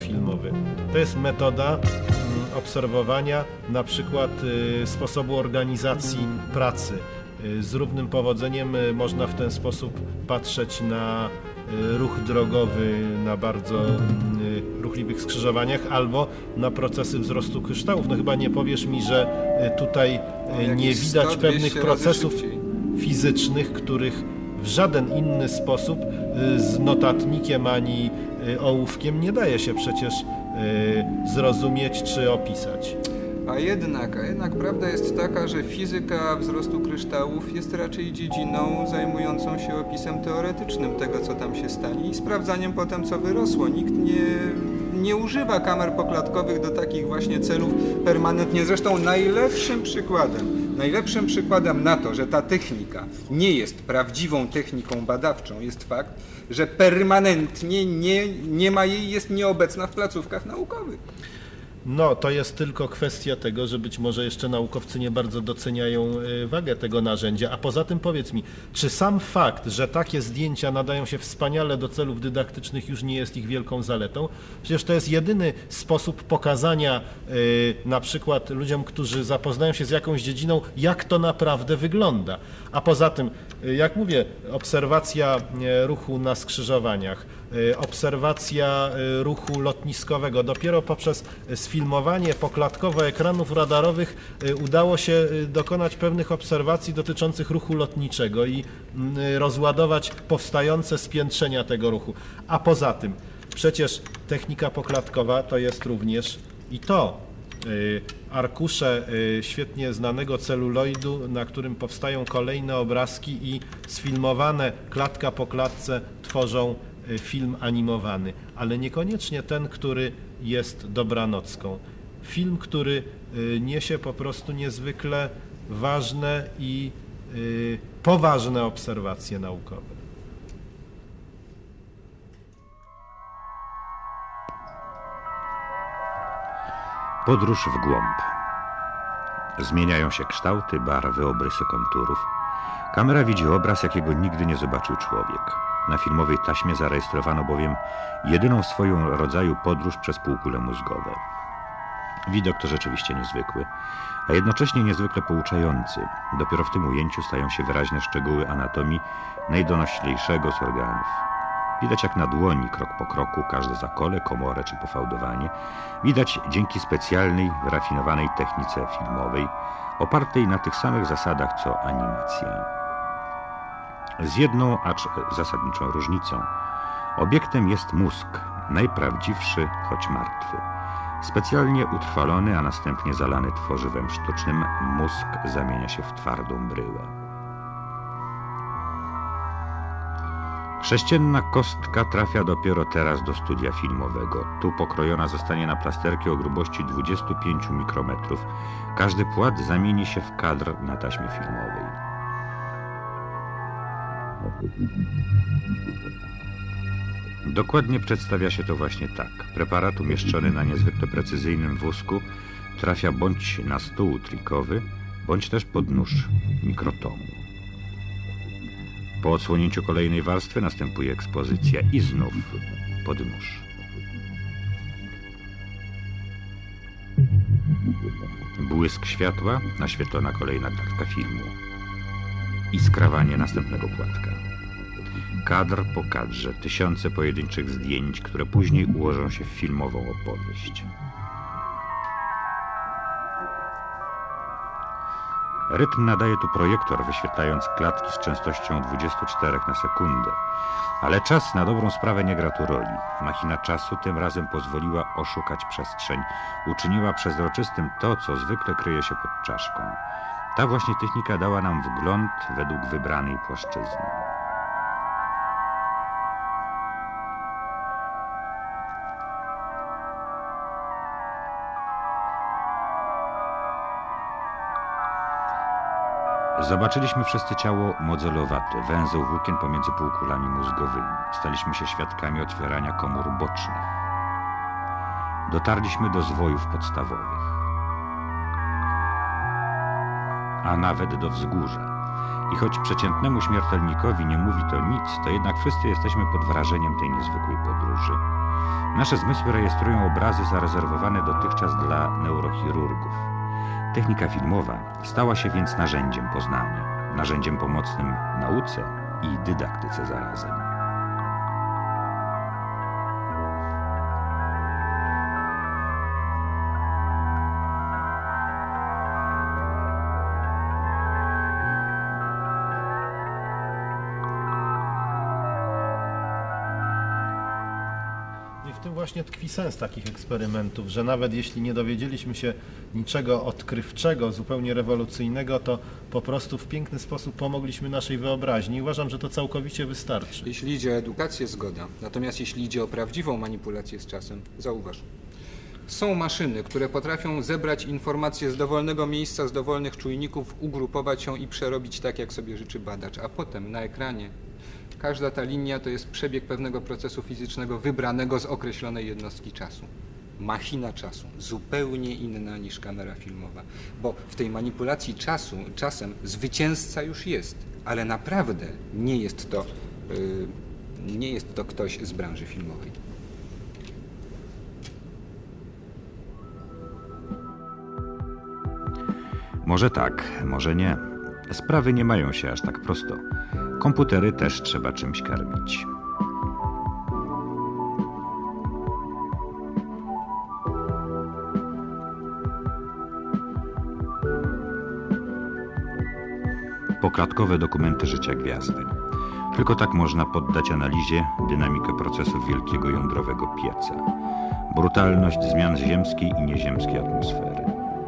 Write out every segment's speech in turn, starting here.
filmowy. To jest metoda obserwowania na przykład sposobu organizacji pracy. Z równym powodzeniem można w ten sposób patrzeć na ruch drogowy na bardzo ruchliwych skrzyżowaniach albo na procesy wzrostu kryształów. No chyba nie powiesz mi, że tutaj nie widać pewnych procesów fizycznych, których w żaden inny sposób z notatnikiem ani ołówkiem nie daje się przecież zrozumieć czy opisać. A jednak prawda jest taka, że fizyka wzrostu kryształów jest raczej dziedziną zajmującą się opisem teoretycznym tego, co tam się stanie i sprawdzaniem potem, co wyrosło. Nikt nie używa kamer poklatkowych do takich właśnie celów permanentnie. Zresztą najlepszym przykładem na to, że ta technika nie jest prawdziwą techniką badawczą, jest fakt, że permanentnie nie ma jej, jest nieobecna w placówkach naukowych. No, to jest tylko kwestia tego, że być może jeszcze naukowcy nie bardzo doceniają wagę tego narzędzia. A poza tym powiedz mi, czy sam fakt, że takie zdjęcia nadają się wspaniale do celów dydaktycznych, już nie jest ich wielką zaletą? Przecież to jest jedyny sposób pokazania na przykład ludziom, którzy zapoznają się z jakąś dziedziną, jak to naprawdę wygląda. A poza tym, jak mówię, obserwacja ruchu na skrzyżowaniach, obserwacja ruchu lotniskowego. Dopiero poprzez sfilmowanie poklatkowo ekranów radarowych udało się dokonać pewnych obserwacji dotyczących ruchu lotniczego i rozładować powstające spiętrzenia tego ruchu. A poza tym, przecież technika poklatkowa to jest również i to arkusze świetnie znanego celuloidu, na którym powstają kolejne obrazki i sfilmowane klatka po klatce tworzą film animowany, ale niekoniecznie ten, który jest dobranocką. Film, który niesie po prostu niezwykle ważne i poważne obserwacje naukowe. Podróż w głąb. Zmieniają się kształty, barwy, obrysy konturów. Kamera widzi obraz, jakiego nigdy nie zobaczył człowiek. Na filmowej taśmie zarejestrowano bowiem jedyną w swoim rodzaju podróż przez półkule mózgowe. Widok to rzeczywiście niezwykły, a jednocześnie niezwykle pouczający. Dopiero w tym ujęciu stają się wyraźne szczegóły anatomii najdonoślejszego z organów. Widać jak na dłoni, krok po kroku, każde zakole, komorę czy pofałdowanie. Widać dzięki specjalnej, wyrafinowanej technice filmowej, opartej na tych samych zasadach co animacja. Z jedną, acz zasadniczą różnicą. Obiektem jest mózg, najprawdziwszy, choć martwy. Specjalnie utrwalony, a następnie zalany tworzywem sztucznym, mózg zamienia się w twardą bryłę. Sześcienna kostka trafia dopiero teraz do studia filmowego. Tu pokrojona zostanie na plasterki o grubości 25 mikrometrów. Każdy płat zamieni się w kadr na taśmie filmowej. Dokładnie przedstawia się to właśnie tak. Preparat umieszczony na niezwykle precyzyjnym wózku trafia bądź na stół trikowy, bądź też pod nóż mikrotomu. Po odsłonięciu kolejnej warstwy następuje ekspozycja i znów pod nóż. Błysk światła, naświetlona kolejna klatka filmu i skrawanie następnego płatka. Kadr po kadrze, tysiące pojedynczych zdjęć, które później ułożą się w filmową opowieść. Rytm nadaje tu projektor, wyświetlając klatki z częstością 24 na sekundę. Ale czas na dobrą sprawę nie gra tu roli. Machina czasu tym razem pozwoliła oszukać przestrzeń. Uczyniła przezroczystym to, co zwykle kryje się pod czaszką. Ta właśnie technika dała nam wgląd według wybranej płaszczyzny. Zobaczyliśmy wszyscy ciało modelowate, węzeł włókien pomiędzy półkulami mózgowymi. Staliśmy się świadkami otwierania komór bocznych. Dotarliśmy do zwojów podstawowych, a nawet do wzgórza. I choć przeciętnemu śmiertelnikowi nie mówi to nic, to jednak wszyscy jesteśmy pod wrażeniem tej niezwykłej podróży. Nasze zmysły rejestrują obrazy zarezerwowane dotychczas dla neurochirurgów. Technika filmowa stała się więc narzędziem poznania, narzędziem pomocnym nauce i dydaktyce zarazem. I w tym właśnie tkwi sens takich eksperymentów, że nawet jeśli nie dowiedzieliśmy się niczego odkrywczego, zupełnie rewolucyjnego, to po prostu w piękny sposób pomogliśmy naszej wyobraźni. I uważam, że to całkowicie wystarczy. Jeśli idzie o edukację, zgoda. Natomiast jeśli idzie o prawdziwą manipulację z czasem, zauważ. Są maszyny, które potrafią zebrać informacje z dowolnego miejsca, z dowolnych czujników, ugrupować ją i przerobić tak, jak sobie życzy badacz. A potem na ekranie każda ta linia to jest przebieg pewnego procesu fizycznego wybranego z określonej jednostki czasu. Machina czasu, zupełnie inna niż kamera filmowa. Bo w tej manipulacji czasem zwycięzca już jest, ale naprawdę nie jest to ktoś z branży filmowej. Może tak, może nie. Sprawy nie mają się aż tak prosto. Komputery też trzeba czymś karmić. Poklatkowe dokumenty życia gwiazdy. Tylko tak można poddać analizie dynamikę procesów wielkiego jądrowego pieca, brutalność zmian ziemskiej i nieziemskiej atmosfery.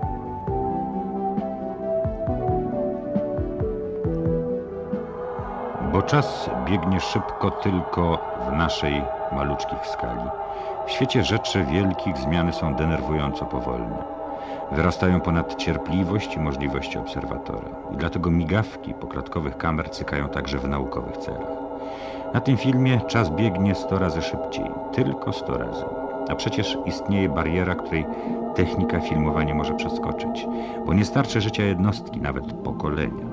Bo czas biegnie szybko tylko w naszej maluczkich skali. W świecie rzeczy wielkich zmiany są denerwująco powolne. Wyrastają ponad cierpliwość i możliwości obserwatora. I dlatego migawki poklatkowych kamer cykają także w naukowych celach. Na tym filmie czas biegnie 100 razy szybciej. Tylko 100 razy. A przecież istnieje bariera, której technika filmowa nie może przeskoczyć. Bo nie starczy życia jednostki, nawet pokolenia.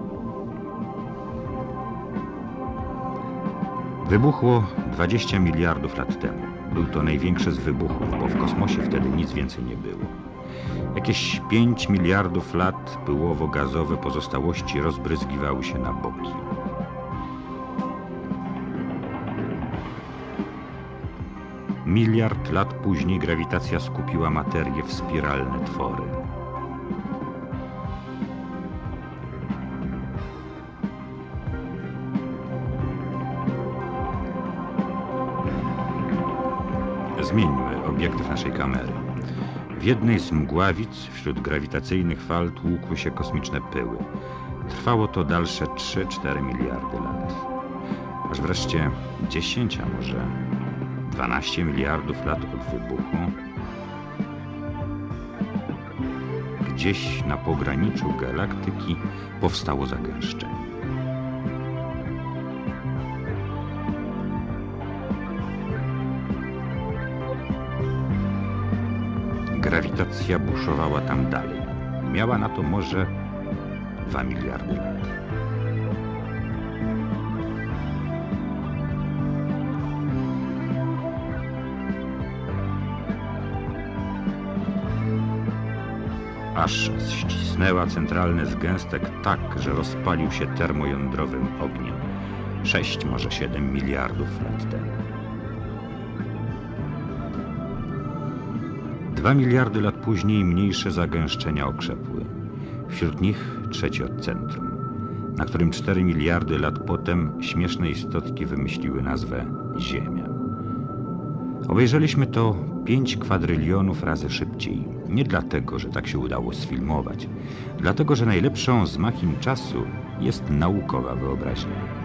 Wybuchło 20 miliardów lat temu. Był to największy z wybuchów, bo w kosmosie wtedy nic więcej nie było. Jakieś 5 miliardów lat pyłowo-gazowe pozostałości rozbryzgiwały się na boki. Miliard lat później grawitacja skupiła materię w spiralne twory. Zmieńmy obiektyw naszej kamery. W jednej z mgławic wśród grawitacyjnych fal tłukły się kosmiczne pyły. Trwało to dalsze 3-4 miliardy lat. Aż wreszcie 10, a może 12 miliardów lat od wybuchu gdzieś na pograniczu galaktyki powstało zagęszczenie. Grawitacja buszowała tam dalej. Miała na to może 2 miliardy lat. Aż ścisnęła centralny zgęstek tak, że rozpalił się termojądrowym ogniem. 6, może 7 miliardów lat temu. 2 miliardy lat później mniejsze zagęszczenia okrzepły. Wśród nich trzecie od centrum, na którym 4 miliardy lat potem śmieszne istotki wymyśliły nazwę Ziemia. Obejrzeliśmy to 5 kwadrylionów razy szybciej. Nie dlatego, że tak się udało sfilmować. Dlatego, że najlepszą z machin czasu jest naukowa wyobraźnia.